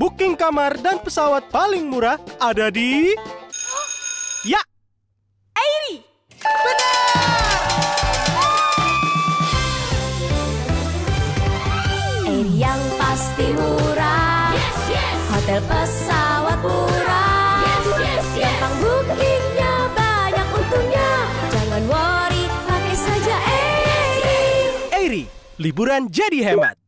Booking kamar dan pesawat paling murah ada di... Ya! Airi! Airi yang pasti murah. Hotel pesawat murah. Gampang bookingnya, banyak untungnya. Jangan worry, pakai saja Airi. Airi, liburan jadi hemat.